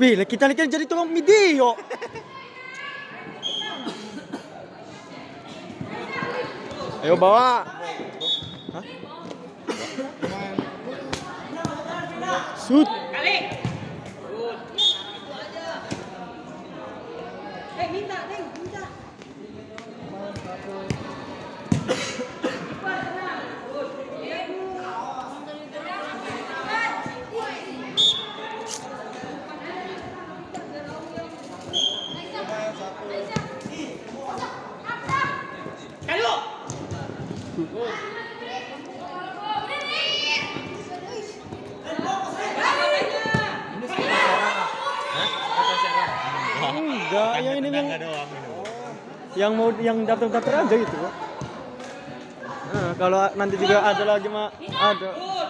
Bila kita kan jadi tukang video. Ayo bawa. Hah? Shoot. Kali. Minta, Neng, minta. Enggak, yang ini yang daftar aja gitu kok. Nah, kalau nanti juga ada lagi mah ada.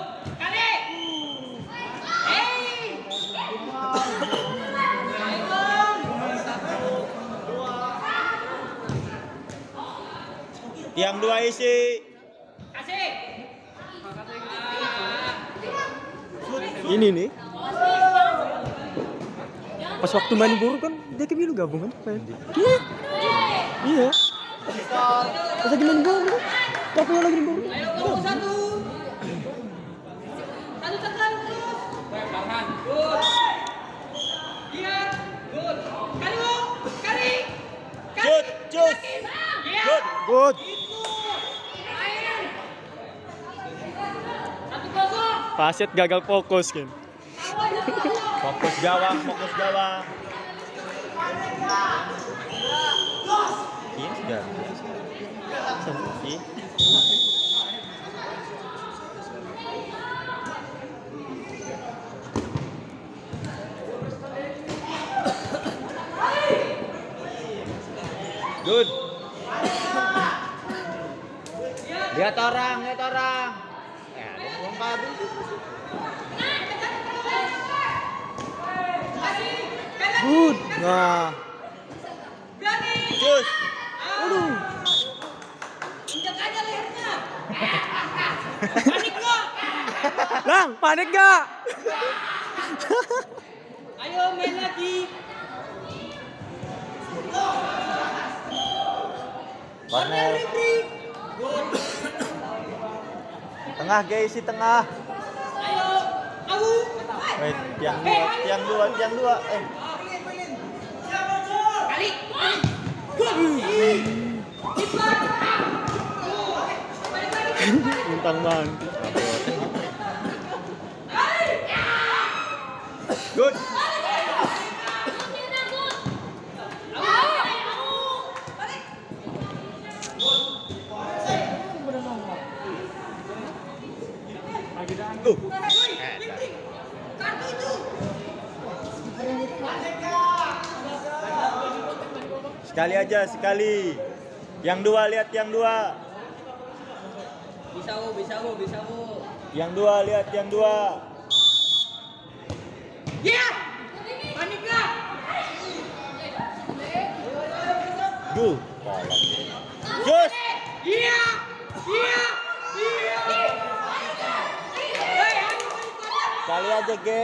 Yang dua isi. Kasih. Ini nih. Pas waktu main buruk kan dia kemilu gabung kan? Iya. Pas lagi main buruk, tapi lagi main buruk. Ayo, satu. Satu tekan terus. Tahan. Good. Lihat. Good. Kali. Shoot. Good. Good. Satu kosong. Paset gagal fokus kan. Fokus gawang. Ini sudah. Good. Lihat orang. Lompat. Good. Nah. Jus. Aduh. Injak aja lehernya. Panik gak? Lang, panik gak? Ayo main lagi. Corner. Tengah guys, tengah. Ayo. Aku. Wait, yang dua. Kali. Mentang banget. Good. Sekali aja. Yang dua, lihat yang dua. Bisa. Yang dua, lihat yang dua. Ya. Panik gak? Duh. Jus. Iya. Sekali aja, Ge.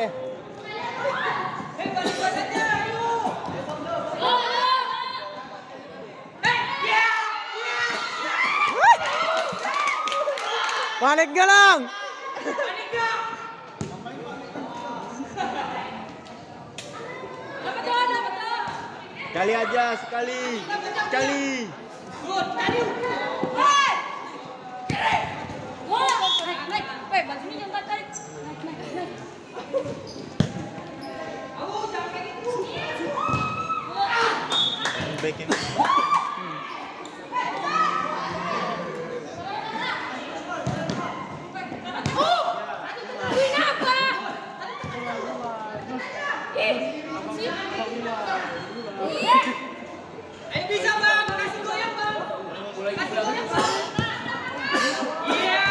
Panik gak, Lang? Sekali aja, sekali. Good. Tadi. Naik. Bajunya jangan tarik. Naik. Aku jangan kayak gitu. Baikin. Bisa bang, kasih goyang bang. Iya.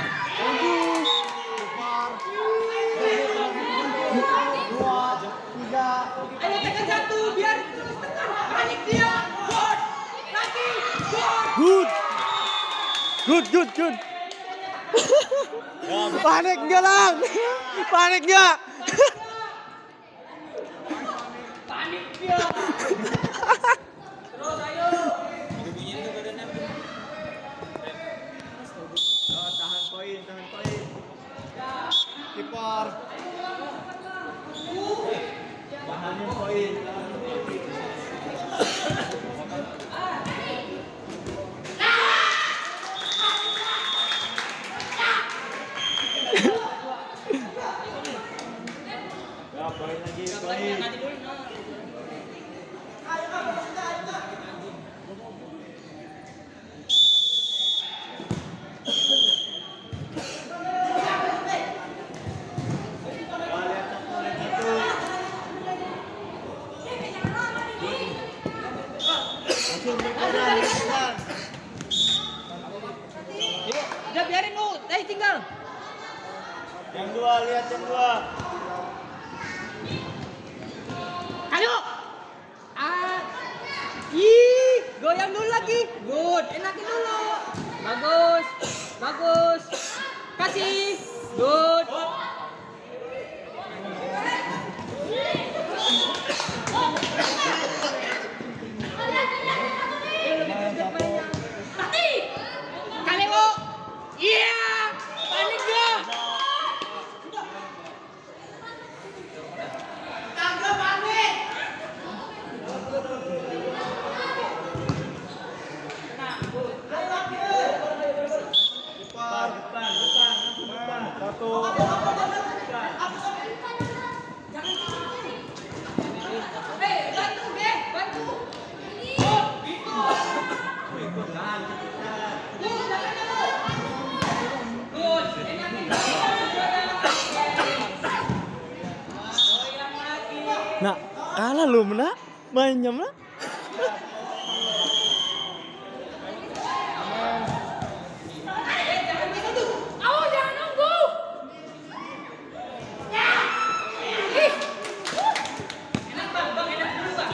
Ayo tekan satu biar terus tekan. Panik dia. Good. Panik gak, Lang? Panik gak? Ya, poin lagi, poin. Udah biarin lu, tinggal. Yang dua, lihat yang dua. Ayo. Ih, goyang dulu lagi. Good, enakin dulu. Bagus. Bagus. Kasih. Good. Kaleo. Iya. Panik gak? Kagak panik. Depan. Satu. Bantu, Beh, bantu. Nak, kalah lu nak. Mainnya nak. Jangan nunggu. Enak bang, enak dulu bang.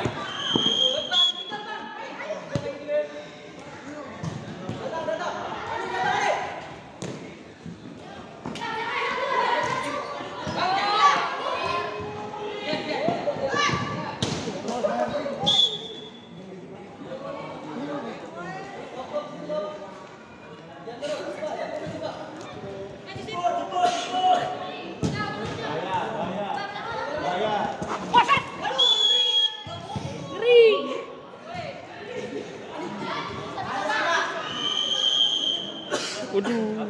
Waduh.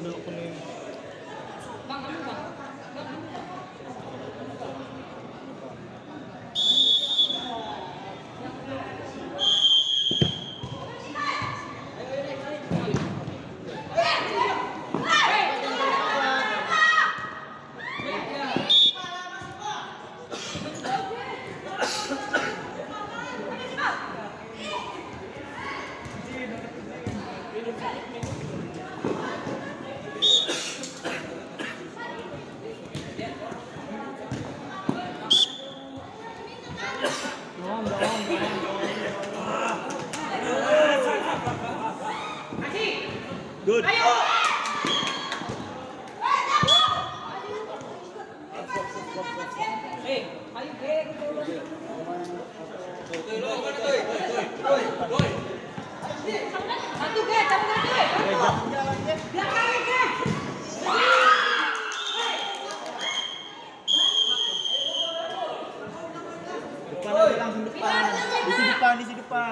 Good. Satu ke, cabut ke. Belakang ke. Depan aja, langsung depan. Isi depan.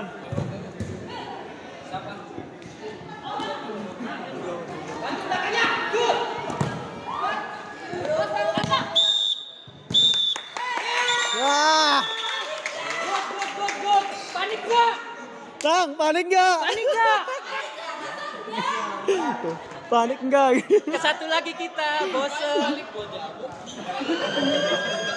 Bantu belakangnya. Good. Wah. Good. Panik gak? Tang, panik enggak? Panik gak? Panik enggak? Ke satu lagi kita, bosen.